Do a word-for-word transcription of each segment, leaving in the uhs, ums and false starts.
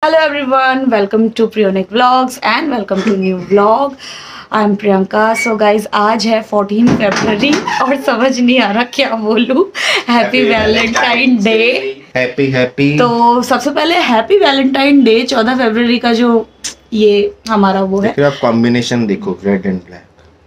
Hello everyone, welcome to Prionic Vlogs and welcome to new vlog. I am Priyanka. So guys, आज है fourteenth February और समझ नहीं आ रहा क्या बोलूँ. Happy Valentine Day. Happy Happy. तो सबसे पहले Happy Valentine Day चौदह फरवरी का जो ये हमारा वो है. फिर आप कॉम्बिनेशन देखो रेड एंड ब्लैक.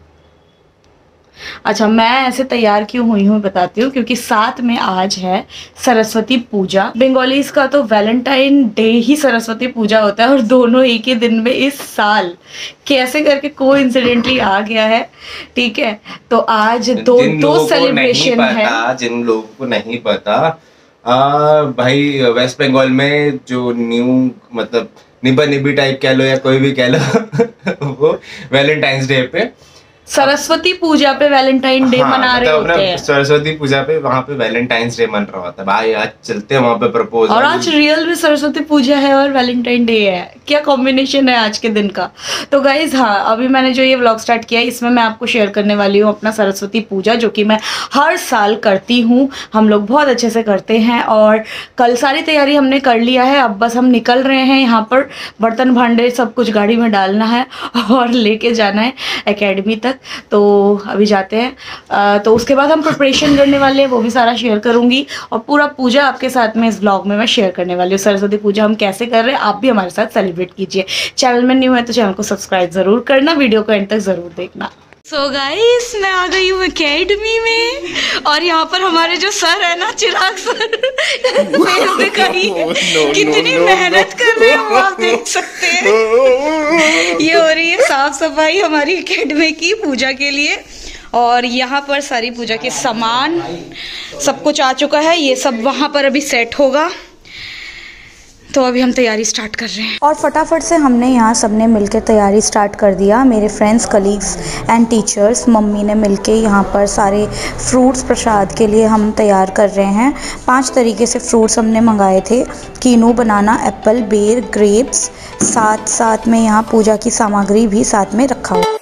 अच्छा, मैं ऐसे तैयार क्यों हुई हूँ बताती हूँ, क्योंकि साथ में आज है सरस्वती पूजा. बंगालीज का तो वैलेंटाइन डे ही सरस्वती पूजा होता है और दोनों एक ही दिन में इस साल कैसे करके कोइंसिडेंटली आ गया है. ठीक है, तो आज दो दो सेलिब्रेशन है. जिन लोगों को नहीं पता, आ, भाई वेस्ट बंगाल में जो न्यू मतलब निबा निबी टाइप कह लो या कोई भी कह लो वो वैलेंटाइंस डे पे सरस्वती पूजा पे वैलेंटाइन डे हाँ, मना रहे होते हैं. सरस्वती पूजा पे वहाँ पे वैलेंटाइंस डे मन रहा होता है. भाई आज चलते हैं वहाँ पे प्रपोज. और आज रियल में सरस्वती पूजा है और वैलेंटाइन डे है. क्या कॉम्बिनेशन है आज के दिन का. तो गाइज हाँ, अभी मैंने जो ये व्लॉग स्टार्ट किया है इसमें मैं आपको शेयर करने वाली हूँ अपना सरस्वती पूजा, जो कि मैं हर साल करती हूँ. हम लोग बहुत अच्छे से करते हैं और कल सारी तैयारी हमने कर लिया है. अब बस हम निकल रहे हैं. यहाँ पर बर्तन भांडे सब कुछ गाड़ी में डालना है और लेके जाना है एकेडमी तक. तो अभी जाते हैं. आ, तो उसके बाद हम प्रिपरेशन करने वाले हैं, वो भी सारा शेयर करूंगी और पूरा पूजा आपके साथ में इस व्लॉग में मैं शेयर करने वाली हूँ. सरस्वती पूजा हम कैसे कर रहे हैं आप भी हमारे साथ सेलिब्रेट कीजिए. चैनल में न्यू है तो चैनल को सब्सक्राइब जरूर करना, वीडियो को एंड तक जरूर देखना. सो so गाइस, मैं आ गई हूँ एकेडमी में और यहाँ पर हमारे जो सर है ना, चिराग सर कितनी मेहनत कर रहे हैं वो आप देख सकते हैं. ये हो रही है साफ सफाई हमारी एकेडमी की पूजा के लिए और यहाँ पर सारी पूजा के सामान सब कुछ आ चुका है. ये सब वहाँ पर अभी सेट होगा. तो अभी हम तैयारी स्टार्ट कर रहे हैं और फटाफट से हमने यहाँ सबने मिलकर तैयारी स्टार्ट कर दिया. मेरे friends, colleagues and teachers, mummy ने मिलके यहाँ पर सारे फ्रूट्स प्रसाद के लिए हम तैयार कर रहे हैं. पांच तरीके से फ्रूट्स हमने मंगाए थे: कीनू, बनाना, एप्पल, बेर, ग्रेप्स. साथ साथ में यहाँ पूजा की सामग्री भी साथ में रखा हुआ.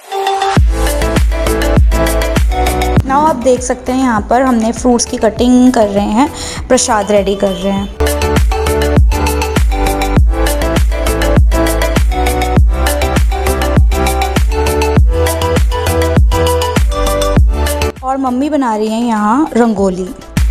नाउ आप देख सकते हैं यहाँ पर हमने फ्रूट्स की कटिंग कर रहे हैं, प्रसाद रेडी कर रहे हैं. और मम्मी बना रही हैं यहाँ रंगोली.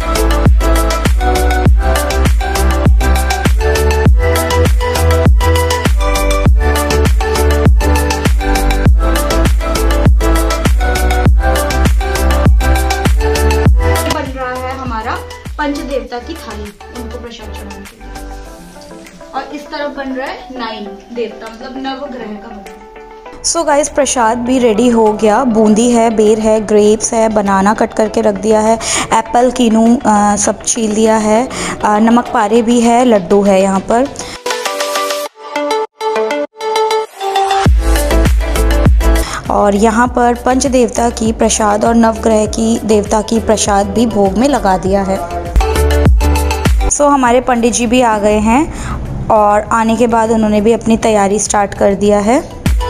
बन रहा है हमारा पंचदेवता की थाली, उनको प्रसाद चढ़ाने के लिए. और इस तरफ बन रहा है नाइन देवता, मतलब नवग्रह का बन. सो गाइस, प्रसाद भी रेडी हो गया. बूंदी है, बेर है, ग्रेप्स है, बनाना कट करके रख दिया है, एप्पल, कीनू आ, सब छील दिया है, आ, नमक पारे भी है, लड्डू है यहाँ पर. और यहाँ पर पंच देवता की प्रसाद और नवग्रह की देवता की प्रसाद भी भोग में लगा दिया है. सो हमारे पंडित जी भी आ गए हैं और आने के बाद उन्होंने भी अपनी तैयारी स्टार्ट कर दिया है.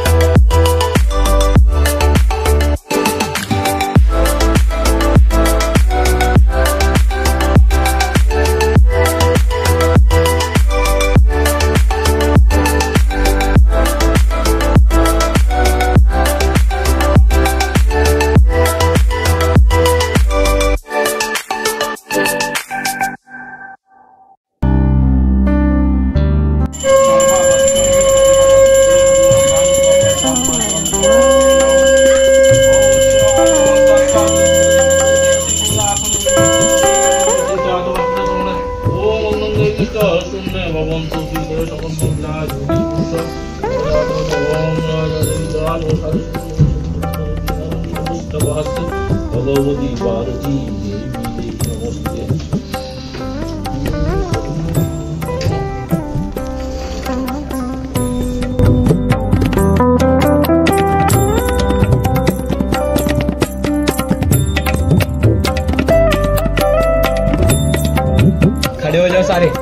खड़े हो जाओ सारे.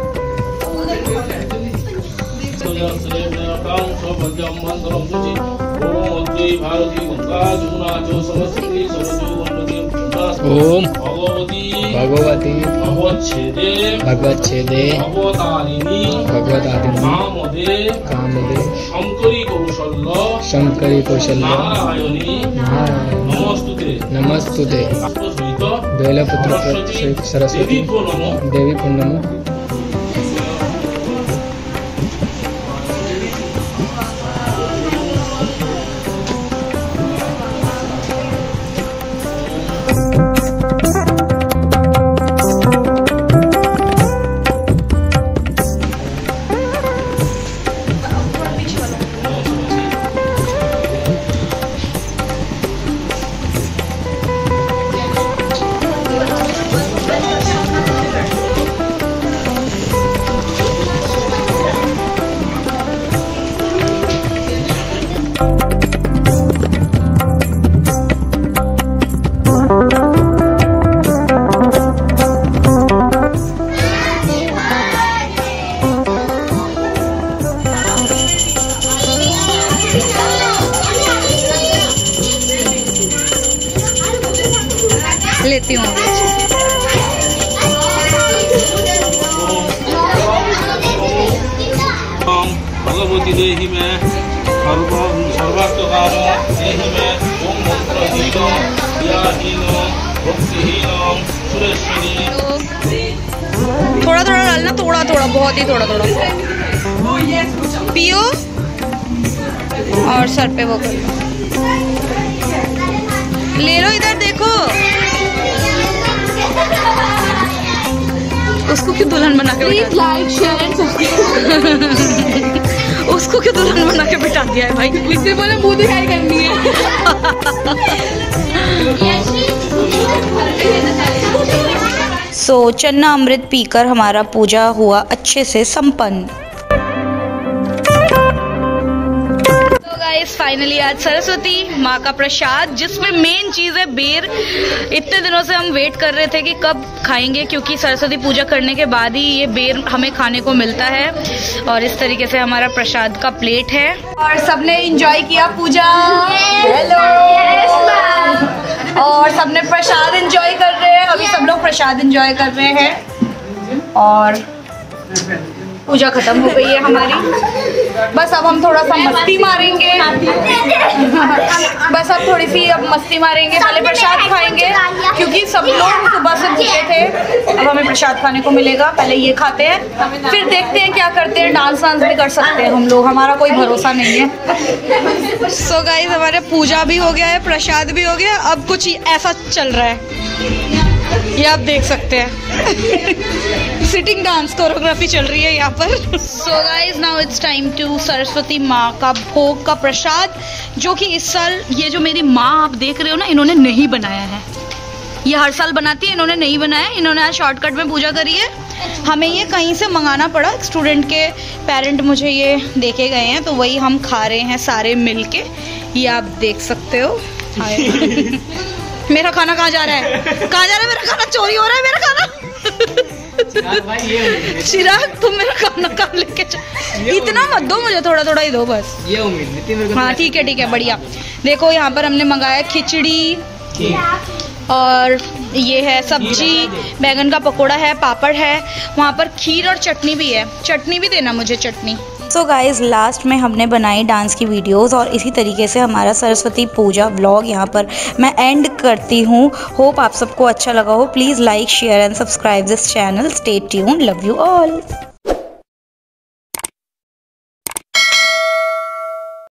भारती ओम भगवती भगवत छेदे भगवत आदिनी कामदे शंकरी कौशल्य नमस्तुते बेलपुत्र सरस्वती देवी पुण्यम। लेती हूँ भगवती देहि में सर्वात्मकाम देहि में ओम मंत्रहीनो क्रियाहीनो भक्तिहीनो सुरेश्वरी। थोड़ा थोड़ा डालना, थोड़ा थोड़ा, बहुत ही थोड़ा थोड़ा पियो और सर पे वो कर ले लो। इधर देखो, उसको क्यों दुल्हन बना के बिठा लाइक शेयर एंड सब्सक्राइब उसको क्यों दुल्हन बना के बिठा दिया है भाई? इससे बोले मुंह दिखाई करनी है। सो so, चन्ना अमृत पीकर हमारा पूजा हुआ अच्छे से संपन्न। फाइनली आज सरस्वती माँ का प्रसाद, जिसमें मेन चीज है बेर। इतने दिनों से हम वेट कर रहे थे कि कब खाएंगे, क्योंकि सरस्वती पूजा करने के बाद ही ये बेर हमें खाने को मिलता है। और इस तरीके से हमारा प्रसाद का प्लेट है और सबने एंजॉय किया पूजा। हेलो, और सबने प्रसाद एंजॉय कर रहे हैं। अभी सब लोग प्रसाद एंजॉय कर रहे हैं और पूजा खत्म हो गई है हमारी। बस अब हम थोड़ा सा मस्ती मारेंगे। बस अब थोड़ी सी अब मस्ती मारेंगे, पहले प्रसाद खाएंगे क्योंकि सब लोग सुबह से भूखे थे। अब हमें प्रसाद खाने को मिलेगा, पहले ये खाते हैं फिर देखते हैं क्या करते हैं। डांस वांस भी कर सकते हैं हम लोग, हमारा कोई भरोसा नहीं है। सो गाइस, हमारे पूजा भी हो गया है, प्रसाद भी हो गया। अब कुछ ऐसा चल रहा है, ये आप देख सकते हैं। सिटिंग डांस कोरियोग्राफी चल रही है यहाँ पर। So guys, now it's time to Saraswati माँ का भोग का प्रसाद, जो कि इस साल ये जो मेरी माँ आप देख रहे हो ना, इन्होंने नहीं बनाया है। ये हर साल बनाती है, इन्होंने नहीं बनाया। इन्होंने आज शॉर्टकट में पूजा करी है। हमें ये कहीं से मंगाना पड़ा, स्टूडेंट के पेरेंट मुझे ये देके गए हैं, तो वही हम खा रहे हैं सारे मिल के। ये आप देख सकते हो। मेरा खाना कहाँ जा रहा है? कहाँ जा रहा है मेरा खाना? चोरी हो रहा है मेरा खाना। चिराग, तुम मेरा खाना कहाँ लेके चल? इतना मत दो मुझे, थोड़ा थोड़ा ही दो बस। ये उम्मीद। हाँ ठीक है ठीक है, बढ़िया। देखो यहाँ पर हमने मंगाया खिचड़ी और ये है सब्जी, बैंगन का पकोड़ा है, पापड़ है, वहाँ पर खीर और चटनी भी है। चटनी भी देना मुझे, चटनी। सो गाइज़, लास्ट में हमने बनाई डांस की वीडियोस और इसी तरीके से हमारा सरस्वती पूजा व्लॉग यहाँ पर मैं एंड करती हूँ। होप आप सबको अच्छा लगा हो। Please like share and subscribe this channel. Stay tuned. Love you all.